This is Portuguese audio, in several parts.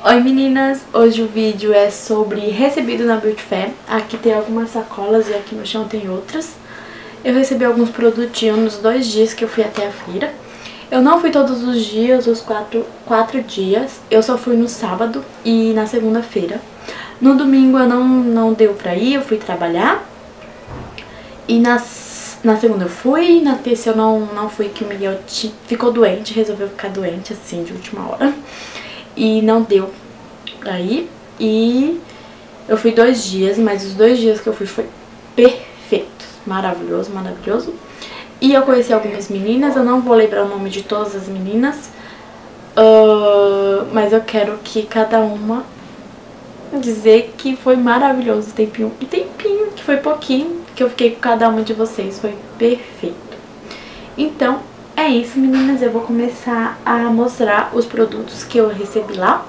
Oi meninas, hoje o vídeo é sobre recebido na Beauty Fair. Aqui tem algumas sacolas e aqui no chão tem outras. Eu recebi alguns produtinhos nos 2 dias que eu fui até a feira. Eu não fui todos os dias, os quatro dias. Eu só fui no sábado e na segunda-feira. No domingo eu não deu pra ir, eu fui trabalhar. E na segunda eu fui, na terça eu não fui, que o Miguel ficou doente, resolveu ficar doente assim de última hora. E não deu pra ir. E eu fui 2 dias, mas os 2 dias que eu fui foi perfeito. Maravilhoso, maravilhoso. E eu conheci algumas meninas, eu não vou lembrar o nome de todas as meninas. Mas eu quero que cada uma dizer que foi maravilhoso o tempinho. E tempinho, que foi pouquinho, que eu fiquei com cada uma de vocês. Foi perfeito. Então, é isso, meninas. Eu vou começar a mostrar os produtos que eu recebi lá.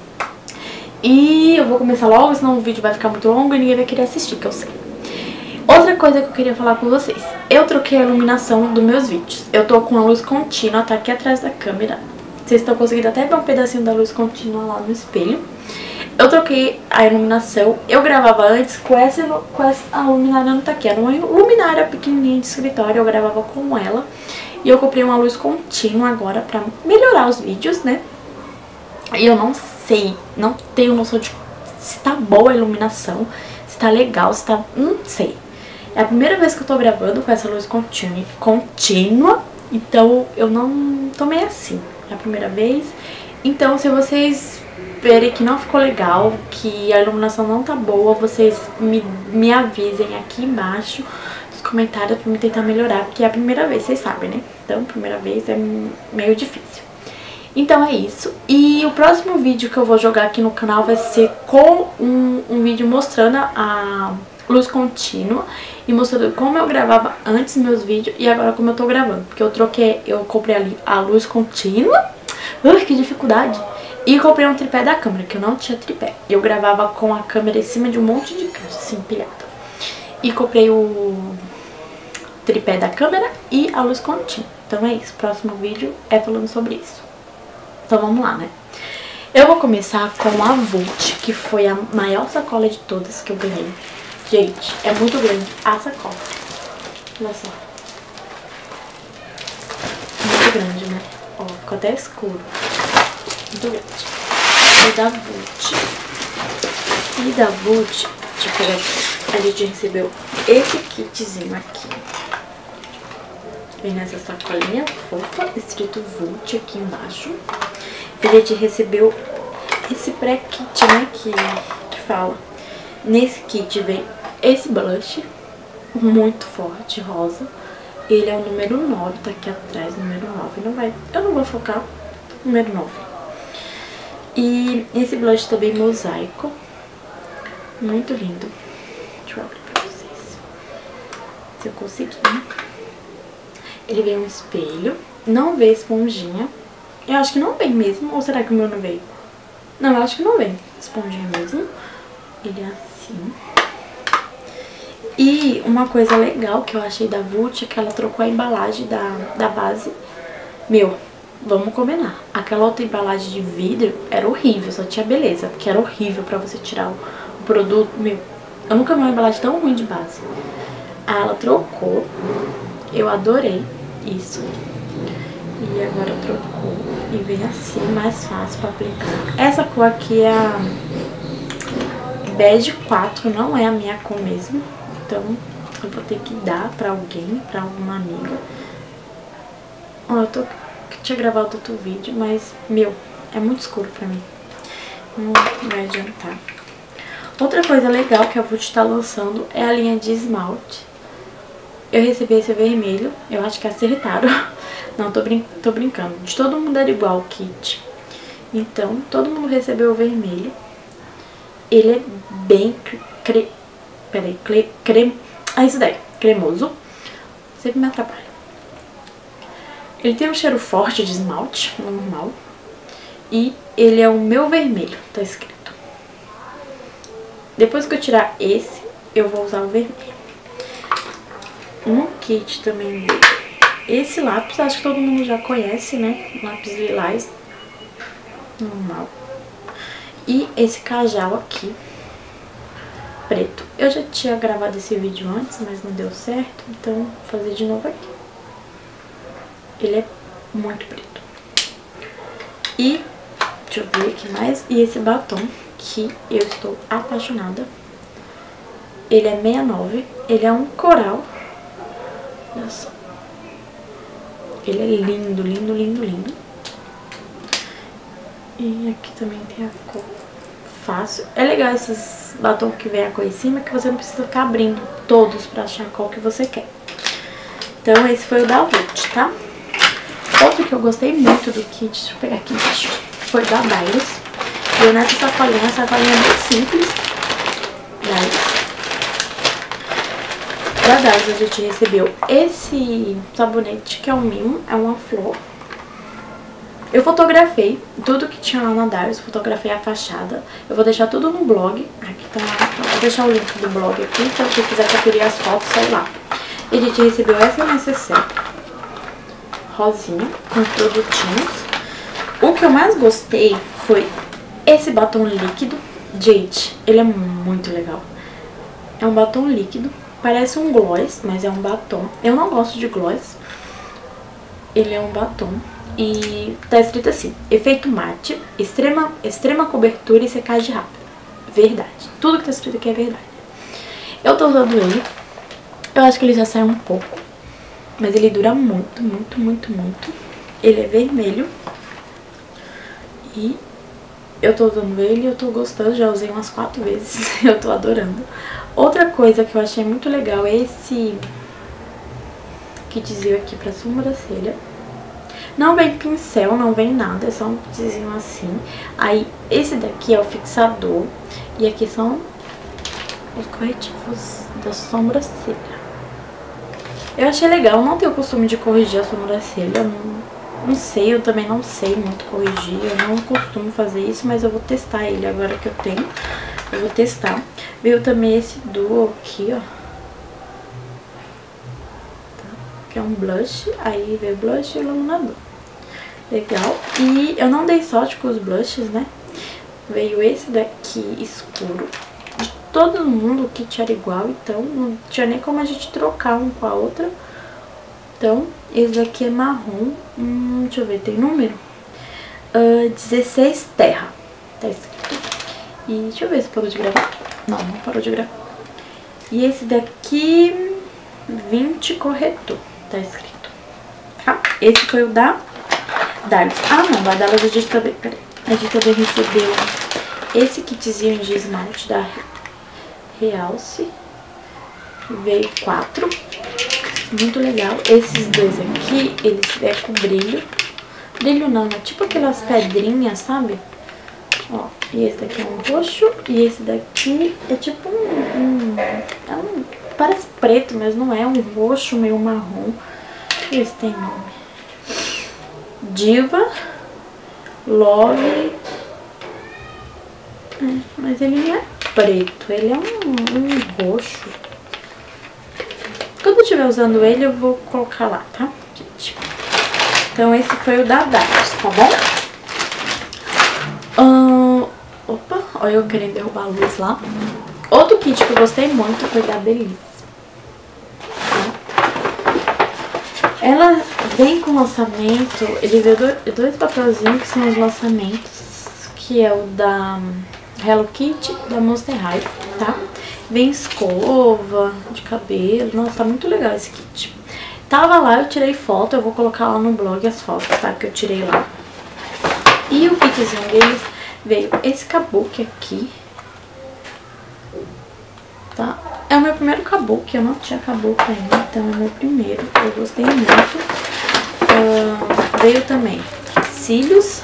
E eu vou começar logo, senão o vídeo vai ficar muito longo e ninguém vai querer assistir, que eu sei. Outra coisa que eu queria falar com vocês. Eu troquei a iluminação dos meus vídeos. Eu tô com a luz contínua, tá aqui atrás da câmera. Vocês estão conseguindo até ver um pedacinho da luz contínua lá no espelho. Eu troquei a iluminação. Eu gravava antes com essa a luminária não tá aqui. Era uma luminária pequenininha de escritório, eu gravava com ela. E eu comprei uma luz contínua agora pra melhorar os vídeos, né? E eu não sei, não tenho noção de se tá boa a iluminação, se tá legal, se tá... não sei. É a primeira vez que eu tô gravando com essa luz contínua, então eu não tô meio assim. É a primeira vez. Então, se vocês verem que não ficou legal, que a iluminação não tá boa, vocês me avisem aqui embaixo nos comentários pra me tentar melhorar, porque é a primeira vez, vocês sabem, né? Então, primeira vez é meio difícil. Então é isso. E o próximo vídeo que eu vou jogar aqui no canal vai ser com um vídeo mostrando a luz contínua e mostrando como eu gravava antes meus vídeos e agora como eu tô gravando. Porque eu comprei ali a luz contínua. Ui, que dificuldade! E comprei um tripé da câmera, que eu não tinha tripé. Eu gravava com a câmera em cima de um monte de caixa, assim, empilhada. E comprei o tripé da câmera e a luz contínua. Então é isso. O próximo vídeo é falando sobre isso. Então vamos lá, né? Eu vou começar com a Vult, que foi a maior sacola de todas que eu ganhei. Gente, é muito grande a sacola. Olha só. Muito grande, né? Ó, ficou até escuro. Muito grande. É da Vult. E da Vult, deixa eu pegar aqui. A gente recebeu esse kitzinho aqui. Vem nessa sacolinha fofa, escrito Vult aqui embaixo. A gente recebeu esse pré-kit, né, que fala. Nesse kit vem esse blush, muito forte, rosa. Ele é o número 9, tá aqui atrás, número 9. Eu não vou focar, número 9. E esse blush também mosaico, muito lindo. Deixa eu abrir pra vocês, se eu conseguir. Ele vem um espelho, não vem esponjinha. Eu acho que não vem mesmo, ou será que o meu não veio? Não, eu acho que não vem esponjinha mesmo. Ele é assim. E uma coisa legal que eu achei da Vult é que ela trocou a embalagem da base. Meu, vamos combinar. Aquela outra embalagem de vidro era horrível, só tinha beleza, porque era horrível pra você tirar o produto. Meu, eu nunca vi uma embalagem tão ruim de base. Aí ela trocou, eu adorei isso. E agora trocou e vem assim, mais fácil pra aplicar. Essa cor aqui é a bege 4, não é a minha cor mesmo. Então eu vou ter que dar pra alguém, pra alguma amiga. Ó, eu tinha gravado outro vídeo, mas, meu, é muito escuro pra mim. Não vai adiantar. Outra coisa legal que a Vult tá lançando é a linha de esmalte. Eu recebi esse vermelho, eu acho que acertaram. Não, tô brincando. De todo mundo era igual o kit. Então, todo mundo recebeu o vermelho. Ele é bem isso daí, cremoso. Sempre me atrapalha. Ele tem um cheiro forte de esmalte, normal. E ele é o meu vermelho, tá escrito. Depois que eu tirar esse, eu vou usar o vermelho. No kit também veio esse lápis, acho que todo mundo já conhece, né? Lápis lilás, normal. E esse cajal aqui, preto. Eu já tinha gravado esse vídeo antes, mas não deu certo, então vou fazer de novo aqui. Ele é muito preto. E, deixa eu ver aqui mais. E esse batom, que eu estou apaixonada. Ele é 69, ele é um coral. Olha só. Ele é lindo, lindo, lindo, lindo. E aqui também tem a cor fácil. É legal esses batons que vem a cor em cima, que você não precisa ficar abrindo todos pra achar qual que você quer. Então esse foi o da Vult, tá? Outro que eu gostei muito do kit, deixa eu pegar aqui embaixo, foi da Dylos. Deu nessa sacolinha, a sacolinha é muito simples. Da Dylos a gente recebeu esse sabonete, que é um mimo, é uma flor. Eu fotografei tudo que tinha lá na Dylos, fotografei a fachada. Eu vou deixar tudo no blog. Aqui tá, vou deixar o link do blog aqui, então se quiser conferir as fotos, sai lá. E a gente recebeu essa necessaire rosinha, com produtinhos. O que eu mais gostei foi esse batom líquido. Gente, ele é muito legal. É um batom líquido, parece um gloss, mas é um batom. Eu não gosto de gloss. Ele é um batom. E tá escrito assim: efeito mate, extrema cobertura e secagem rápida. Verdade. Tudo que tá escrito aqui é verdade. Eu tô usando ele. Eu acho que ele já sai um pouco, mas ele dura muito, muito, muito, muito. Ele é vermelho. E eu tô usando ele e eu tô gostando. Já usei umas 4 vezes. Eu tô adorando. Outra coisa que eu achei muito legal é esse kitzinho aqui pra sobrancelha. Não vem pincel, não vem nada, é só um kitzinho assim. Aí esse daqui é o fixador. E aqui são os corretivos da sobrancelha. Eu achei legal, eu não tenho o costume de corrigir a sobrancelha. Não sei, eu também não sei muito corrigir. Eu não costumo fazer isso, mas eu vou testar ele agora que eu tenho. Eu vou testar. Veio também esse duo aqui, ó. Que é um blush, aí veio blush e iluminador. Legal. E eu não dei sorte com os blushes, né? Veio esse daqui escuro. De todo mundo o kit era igual, então não tinha nem como a gente trocar um com a outra. Então, esse daqui é marrom. Deixa eu ver, tem número? 16 terra. Tá escrito. E deixa eu ver se parou de gravar. Não, não parou de gravar. E esse daqui, 20 corretor. Tá escrito, tá? Esse foi o da Dylos. Ah, não, da Dylos a gente também, peraí, a gente também recebeu esse kitzinho de esmalte da Realce. Veio 4. Muito legal. Esses dois aqui, eles vêm com brilho. Brilho não, é tipo aquelas pedrinhas, sabe? Ó, e esse daqui é um roxo. E esse daqui é tipo parece preto, mas não é, um roxo meio marrom. Deixa eu ver se tem nome. Diva Love. Mas ele não é preto, ele é um roxo. Quando eu estiver usando ele, eu vou colocar lá, tá, gente? Então esse foi o da Dylos, tá bom? Opa, olha eu querendo derrubar a luz lá. Outro kit que eu gostei muito foi da Belize. Ela vem com lançamento, ele veio dois papelzinhos que são os lançamentos, que é o da Hello Kitty, da Monster High, tá? Vem escova de cabelo, nossa, tá muito legal esse kit. Tava lá, eu tirei foto, eu vou colocar lá no blog as fotos, tá? Que eu tirei lá. E o kitzinho deles veio esse kabuki aqui, tá? É o meu primeiro kabuki, eu não tinha kabuki ainda, então é o meu primeiro, eu gostei muito. Veio também cílios.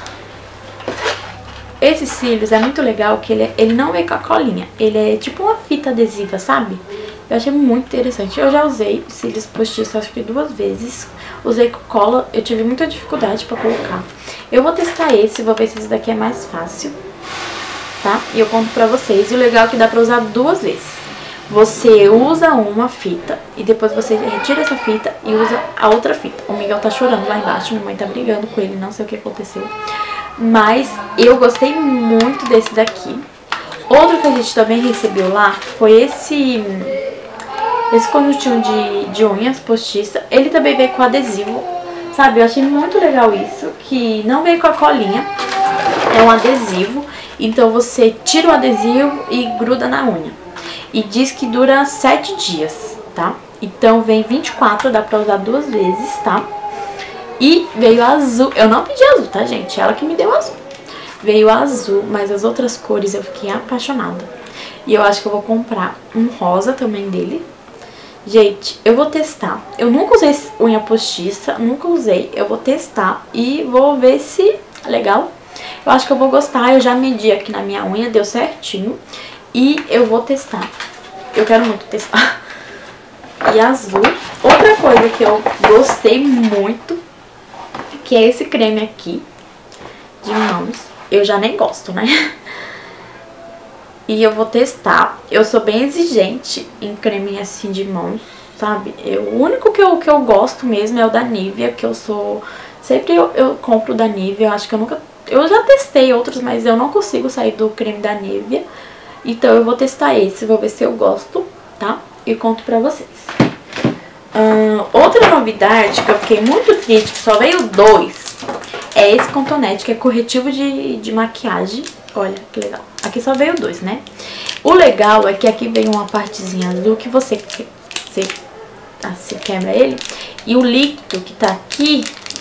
Esses cílios é muito legal, que ele não vem com a colinha, ele é tipo uma fita adesiva, sabe? Eu achei muito interessante. Eu já usei cílios postiços acho que 2 vezes, usei com cola, eu tive muita dificuldade pra colocar. Eu vou testar esse, vou ver se esse daqui é mais fácil, tá? E eu conto pra vocês, e o legal é que dá pra usar 2 vezes. Você usa uma fita e depois você retira essa fita e usa a outra fita. O Miguel tá chorando lá embaixo, minha mãe tá brigando com ele, não sei o que aconteceu. Mas eu gostei muito desse daqui. Outro que a gente também recebeu lá foi esse conjuntinho de unhas postiça. Ele também veio com adesivo, sabe? Eu achei muito legal isso, que não veio com a colinha. É um adesivo, então você tira o adesivo e gruda na unha. E diz que dura 7 dias, tá? Então vem 24, dá pra usar 2 vezes, tá? E veio azul. Eu não pedi azul, tá, gente? Ela que me deu azul. Veio azul, mas as outras cores eu fiquei apaixonada. E eu acho que eu vou comprar um rosa também dele. Gente, eu vou testar. Eu nunca usei unha postiça, nunca usei. Eu vou testar e vou ver se é legal. Eu acho que eu vou gostar. Eu já medi aqui na minha unha, deu certinho. E eu vou testar. Eu quero muito testar. E azul. Outra coisa que eu gostei muito, que é esse creme aqui de mãos. Eu já nem gosto, né? E eu vou testar. Eu sou bem exigente em creme assim de mãos, sabe? O único que eu gosto mesmo é o da Nivea, que eu sou... Sempre eu compro da Nivea. Eu acho que eu nunca... Eu já testei outros, mas eu não consigo sair do creme da Nivea. Então eu vou testar esse, vou ver se eu gosto, tá? E conto pra vocês. Outra novidade que eu fiquei muito triste, que só veio 2... É esse contonete, que é corretivo de maquiagem. Olha, que legal. Aqui só veio 2, né? O legal é que aqui vem uma partezinha azul que você quebra ele. E o líquido que tá aqui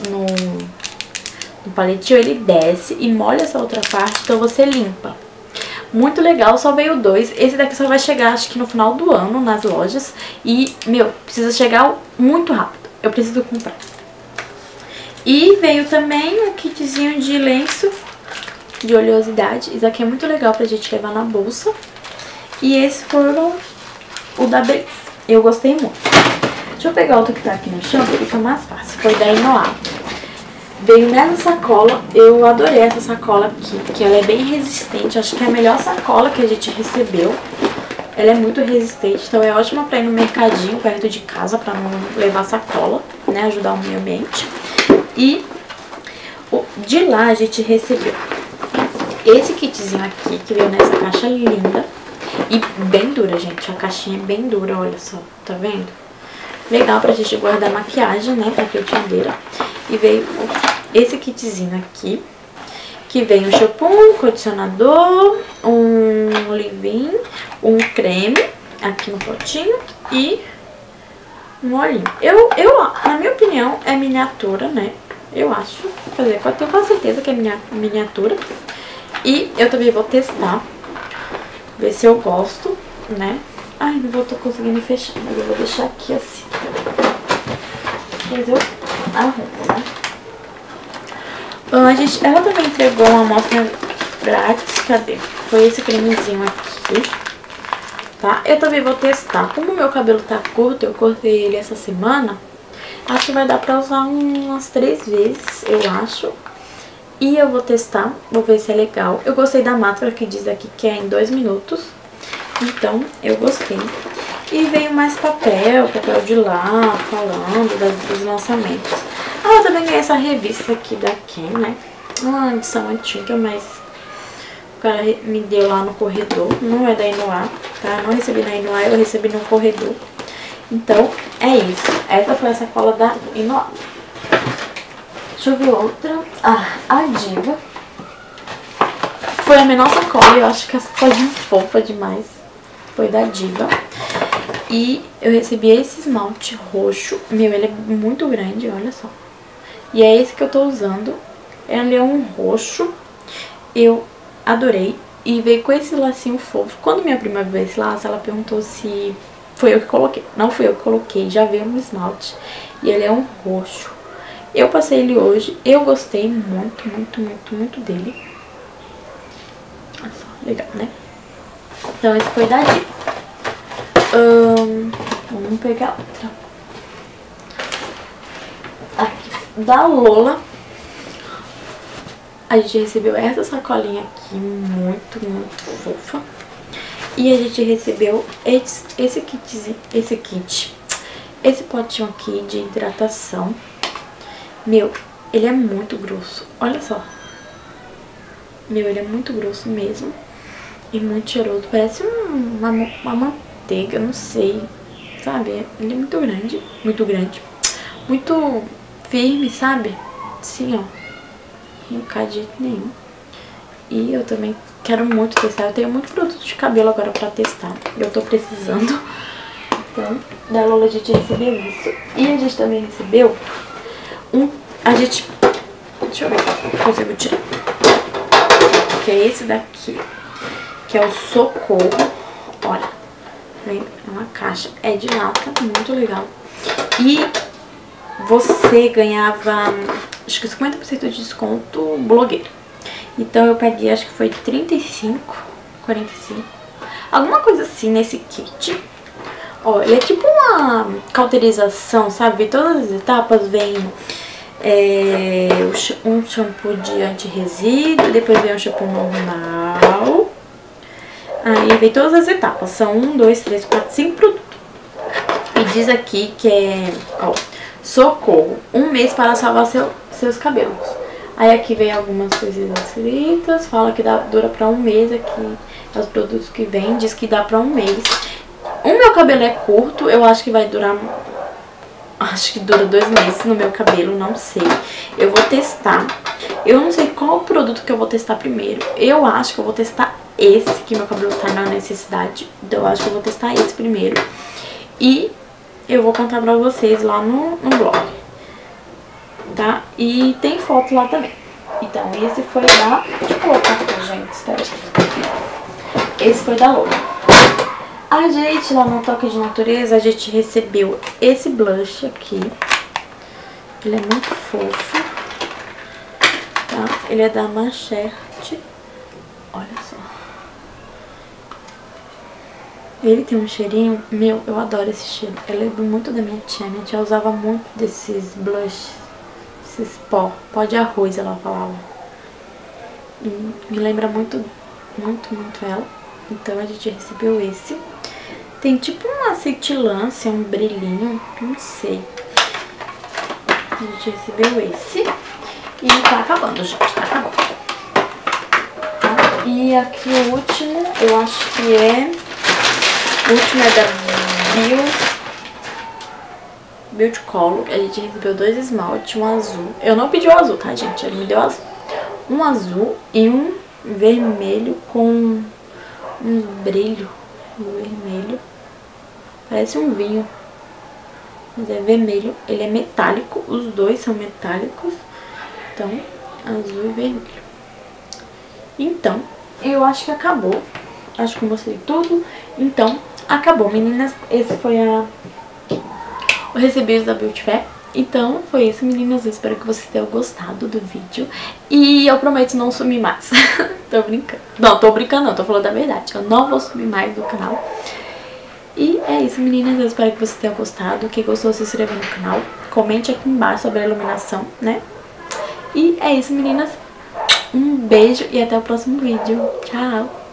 no paletinho, ele desce e molha essa outra parte, então você limpa. Muito legal, só veio 2. Esse daqui só vai chegar, acho que no final do ano, nas lojas. E, meu, precisa chegar muito rápido. Eu preciso comprar. E veio também um kitzinho de lenço de oleosidade. Isso aqui é muito legal pra gente levar na bolsa. E esse foram o da Beleza. Eu gostei muito. Deixa eu pegar outro que tá aqui no chão, que fica mais fácil. Foi da Inoar. Veio nessa sacola. Eu adorei essa sacola aqui, porque ela é bem resistente. Acho que é a melhor sacola que a gente recebeu. Ela é muito resistente, então é ótima pra ir no mercadinho perto de casa, pra não levar sacola, né? Ajudar o meio ambiente. E de lá a gente recebeu esse kitzinho aqui, que veio nessa caixa linda e bem dura, gente. A caixinha é bem dura, olha só, tá vendo? Legal pra gente guardar maquiagem, né, pra penteadeira. E veio esse kitzinho aqui, que vem um shampoo, um condicionador, um leave-in, um creme aqui no potinho e um olhinho. Na minha opinião, é miniatura, né? Eu acho. Quer dizer, eu tenho quase certeza que é miniatura. E eu também vou testar. Ver se eu gosto, né? Ai, não tô conseguindo fechar, mas eu vou deixar aqui assim. Depois eu arrumo, né? Ela também entregou uma amostra grátis. Cadê? Foi esse cremezinho aqui. Tá? Eu também vou testar. Como o meu cabelo tá curto, eu cortei ele essa semana. Acho que vai dar pra usar umas 3 vezes, eu acho. E eu vou testar, vou ver se é legal. Eu gostei da máscara que diz aqui que é em 2 minutos. Então, eu gostei. E veio mais papel de lá, falando dos lançamentos. Eu também ganhei essa revista aqui da Ken, né? Uma edição antiga, mas o cara me deu lá no corredor. Não é da Inoar, tá? Não recebi na Inoar, eu recebi no corredor. Então, é isso. Essa foi a sacola da Inoar. Deixa eu ver outra. A Diva. Foi a menor sacola. Eu acho que a sacolinha fofa demais. Foi da Diva. E eu recebi esse esmalte roxo. Meu, ele é muito grande, olha só. E é esse que eu tô usando. Ele é um roxo. Eu adorei. E veio com esse lacinho fofo. Quando minha prima viu esse laço, ela perguntou se... Foi eu que coloquei. Não fui eu que coloquei. Já veio no esmalte. E ele é um roxo. Eu passei ele hoje. Eu gostei muito, muito, muito, muito dele. Olha só. Legal, né? Então esse foi da Diva. Vamos pegar outra. Aqui. Da Lola. A gente recebeu essa sacolinha aqui. Muito, muito fofa. E a gente recebeu esse kit. Esse potinho aqui de hidratação. Meu, ele é muito grosso. Olha só. Meu, ele é muito grosso mesmo. E muito cheiroso. Parece uma manteiga, não sei. Sabe? Ele é muito grande. Muito grande. Muito firme, sabe? Assim, ó. Não cai de jeito nenhum. E eu também quero muito testar. Eu tenho muito produto de cabelo agora pra testar. Eu tô precisando. Então, da Lola a gente recebeu isso. E a gente também recebeu deixa eu ver se eu consigo tirar. Que é esse daqui. Que é o Socorro. Olha. Vem uma caixa. É de lata. Muito legal. E você ganhava, acho que 50% de desconto blogueiro. Então eu peguei, acho que foi 35, 45. Alguma coisa assim nesse kit. Ó, ele é tipo uma cauterização, sabe? Vem todas as etapas, vem um shampoo de anti-resíduo, depois vem um shampoo normal. Aí vem todas as etapas, são 1, 2, 3, 4, 5 produtos. E diz aqui que é, ó, Socorro, 1 mês para salvar seus cabelos. Aí aqui vem algumas coisas escritas, fala que dura pra 1 mês, aqui os produtos que vem, diz que dá pra 1 mês. O meu cabelo é curto, eu acho que vai durar, acho que dura 2 meses no meu cabelo, não sei. Eu vou testar, eu não sei qual produto que eu vou testar primeiro. Eu acho que eu vou testar esse, que meu cabelo tá na necessidade, então eu acho que eu vou testar esse primeiro. E eu vou contar pra vocês lá no blog, tá? E tem foto lá também. Então, esse foi da... Deixa eu colocar pra gente, espera aí. Esse foi da Lola. A gente, lá no Toque de Natureza, a gente recebeu esse blush aqui. Ele é muito fofo, tá? Ele é da Machete. Olha só. Ele tem um cheirinho, meu, eu adoro esse cheiro. Eu lembro muito da minha tia. Minha tia usava muito desses blush, esses pó de arroz, ela falava. E me lembra muito, muito, muito ela. Então a gente recebeu esse. Tem tipo uma cintilância, um brilhinho, não sei. A gente recebeu esse. E tá acabando, gente, tá acabando. Tá? E aqui o último, eu acho que é... O último é da Beauty Color. A gente recebeu 2 esmaltes, um azul. Eu não pedi o azul, tá, gente? Ele me deu azul. Um azul e um vermelho com uns brilhos. Vermelho. Parece um vinho. Mas é vermelho. Ele é metálico. Os dois são metálicos. Então, azul e vermelho. Então, eu acho que acabou. Acho que eu mostrei tudo. Então, acabou, meninas. Esse foi o recebidos da Beauty Fair. Então, foi isso, meninas. Eu espero que vocês tenham gostado do vídeo. E eu prometo não sumir mais. Tô brincando. Não, tô brincando não. Tô falando a verdade. Eu não vou sumir mais do canal. E é isso, meninas. Eu espero que vocês tenham gostado. Quem gostou, se inscreva no canal. Comente aqui embaixo sobre a iluminação, né? E é isso, meninas. Um beijo e até o próximo vídeo. Tchau!